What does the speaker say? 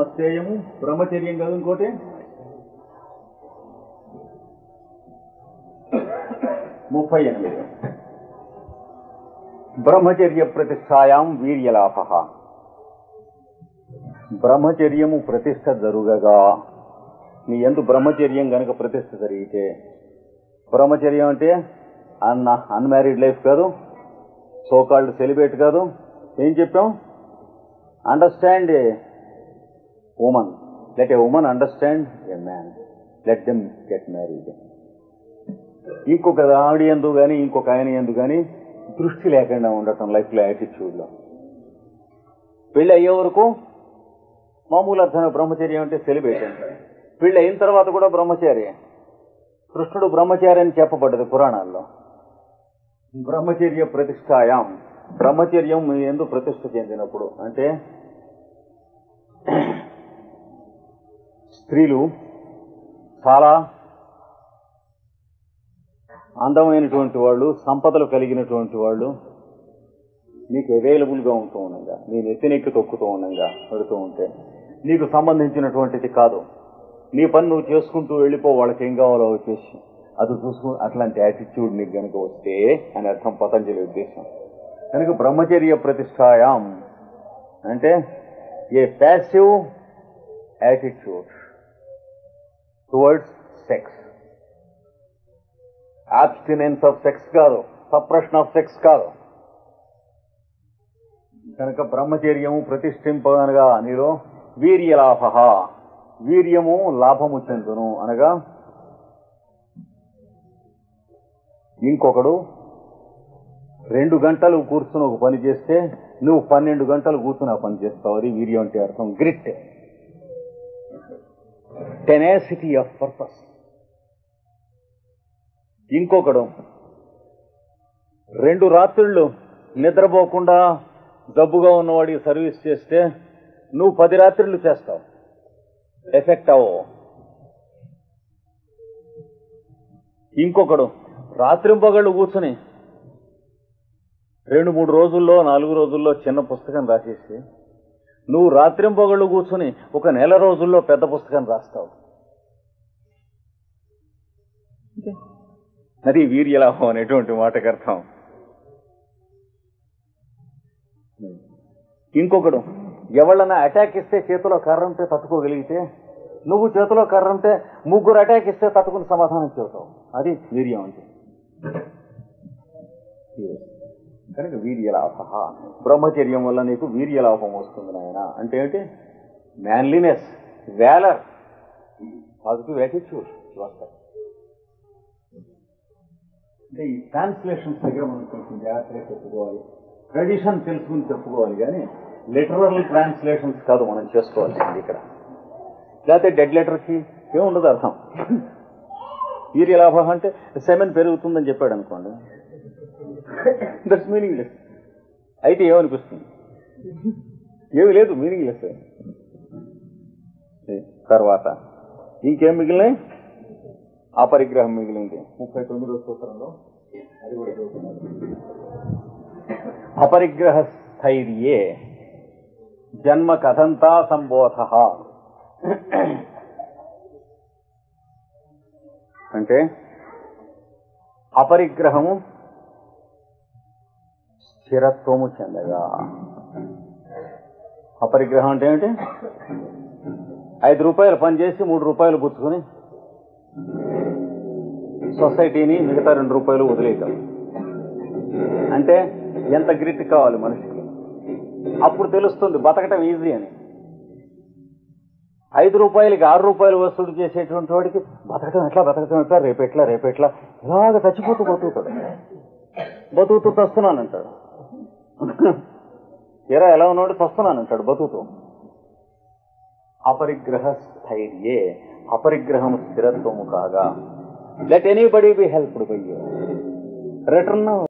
మస్తేయము బ్రహ్మచర్యం కదా ఇంకోటి. ముప్పై 38 బ్రహ్మచర్య ప్రతిష్టాయాం వీర్యలాభ. బ్రహ్మచర్యము ప్రతిష్ట జరుగగా నీ ఎందు బ్రహ్మచర్యం గనక ప్రతిష్ట జరిగితే, బ్రహ్మచర్యం అంటే అన్మ్యారీడ్ లైఫ్ కాదు, సోకాల్డ్ సెలిబ్రేట్ కాదు. ఏం చెప్పాం? Understand a woman, let a woman understand a man, let them get married. ఇంకొక ఆవిడ ఎందు కానీ ఇంకొక ఆయన ఎందు కానీ దృష్టి లేకుండా ఉండటం లైఫ్లో, యాటిట్యూడ్లో. పెళ్ళి అయ్యే వరకు మామూలు అర్థం బ్రహ్మచర్యం అంటే సెలిబ్రేట్ అంటే. పెళ్ళి అయిన తర్వాత కూడా బ్రహ్మచారి. కృష్ణుడు బ్రహ్మచారి అని చెప్పబడ్డది పురాణాల్లో. బ్రహ్మచర్య ప్రతిష్టాయాం, బ్రహ్మచర్యం ఎందు ప్రతిష్ట చెందినప్పుడు అంటే స్త్రీలు చాలా అందమైనటువంటి వాళ్ళు, సంపదలు కలిగినటువంటి వాళ్ళు నీకు అవైలబుల్గా ఉంటూ ఉండగా, నీ నెత్తినెక్కి తొక్కుతూ ఉండగా పెడుతూ ఉంటే నీకు సంబంధించినటువంటిది కాదు, నీ పని నువ్వు చేసుకుంటూ వెళ్ళిపో, వాళ్ళకి ఏం కావాలో వచ్చేసి అది చూసుకు. అట్లాంటి యాటిట్యూడ్ నీకు కనుక వస్తే అని అర్థం పతంజలి ఉద్దేశం. కనుక బ్రహ్మచర్య ప్రతిష్టాయాం అంటే a passive attitude towards sex. Abstinence of sex కాదు, సప్రెషన్ ఆఫ్ సెక్స్ కాదు. కనుక బ్రహ్మచర్యము ప్రతిష్ఠింపనగా నీలో వీర్యలాభ, వీర్యము లాభము చెందును అనగా ఇంకొకడు 2 గంటలు కూర్చుని ఒక పని చేస్తే నువ్వు 12 గంటలు కూర్చుని ఆ పని చేస్తావు. అది వీర్యం అంటే అర్థం. Grit, tenacity of purpose. ఇంకొకడు 2 రాత్రుళ్ళు నిద్రపోకుండా జబ్బుగా ఉన్నవాడికి సర్వీస్ చేస్తే నువ్వు 10 రాత్రులు చేస్తావు, ఎఫెక్ట్ అవ్వవు. ఇంకొకడు రాత్రింపగళ్ళు కూర్చుని 2-3 రోజుల్లో 4 రోజుల్లో చిన్న పుస్తకం రాసేసి నువ్వు రాత్రింపగళ్ళు కూర్చుని 1 నెల రోజుల్లో పెద్ద పుస్తకం రాస్తావు. అది వీర్యలాభం అనేటువంటి మాటకు అర్థం. ఇంకొకడు ఎవళ్ళన్నా అటాక్ ఇస్తే చేతిలో కర్ర ఉంటే తట్టుకోగలిగితే, నువ్వు చేతిలో కర్ర ఉంటే 3 అటాక్ ఇస్తే తట్టుకుని సమాధానం చెబుతావు. అది వీర్యం అంటే. కనుక వీర్యలాభ, బ్రహ్మచర్యం వల్ల నీకు వీర్యలాభం వస్తుంది నాయన. అంటే ఏంటి? మ్యాన్లీనెస్, వ్యాలర్, పాజిటివ్ యాటిట్యూడ్ వస్తాయి. అంటే ఈ ట్రాన్స్లేషన్స్ దగ్గర మనం కొంచెం జాగ్రత్తగా చెప్పుకోవాలి, ట్రెడిషన్ తెలుసుకుని చెప్పుకోవాలి. కానీ లిటరల్ ట్రాన్స్లేషన్స్ కాదు మనం చేసుకోవాల్సింది ఇక్కడ. లేకపోతే డెడ్ లెటర్కి ఏముండదు అర్థం. వీర్యలాభ అంటే సెమెన్ పెరుగుతుందని చెప్పాడు అనుకోండి, దట్స్ మీనింగ్లెస్. అయితే ఏమనిపిస్తుంది? ఏమి లేదు, మీనింగ్లెస్. తర్వాత ఇంకేం మిగిలినాయి? అపరిగ్రహం మిగిలింది 39వ సూత్రంలో. అది కూడా చదువుతున్నారు. అపరిగ్రహ స్థైర్యే జన్మ కథంతా సంబోధ. అంటే అపరిగ్రహము స్థిరత్వము చెందగా. అపరిగ్రహం అంటే ఏమిటి? 5 రూపాయలు పనిచేసి 3 రూపాయలు పుచ్చుకొని సొసైటీని మిగతా 2 రూపాయలు వదిలేయటం. అంటే ఎంత గ్రిట్ కావాలి మనిషికి. అప్పుడు తెలుస్తుంది బతకటం ఈజీ అని. 5 రూపాయలకి 6 రూపాయలు వసూలు చేసేటువంటి వాడికి బతకటం ఎట్లా రేపెట్లా ఇలాగ చచ్చిపోతూ బతుకుతూ చస్తున్నానంటాడు. ఎలా ఉన్నాడు? చస్తున్నానంటాడు బతుకుతూ. అపరిగ్రహ స్థైర్యే, అపరిగ్రహం స్థిరత్వము కాగా. Let anybody be helped by you. Return